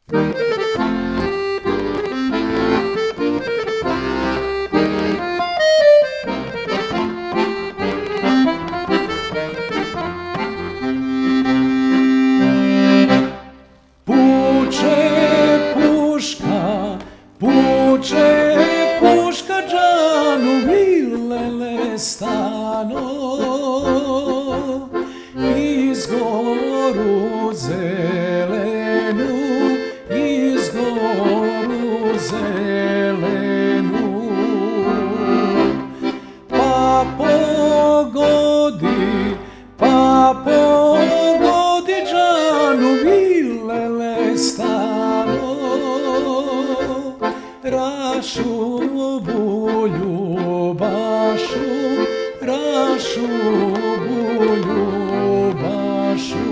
Puče puška džanu vilele stano iz goru zelenu, iz goru zelenu. Pa pogodi džanu vilele stano, rašu buljubašu, rašu buljubašu.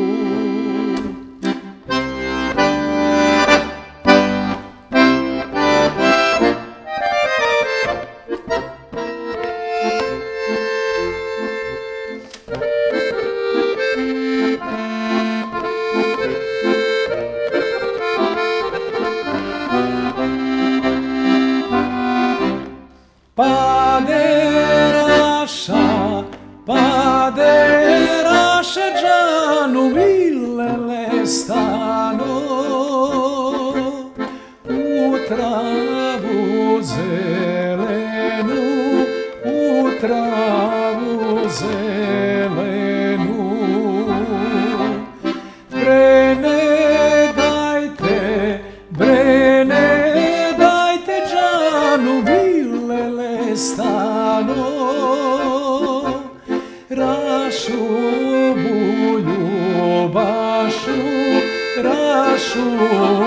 Paderaša džanu vilele stano u travu zelenu, u travu zelenu. Bre ne dajte džanu vilele stano, rašu buljubašu, rašu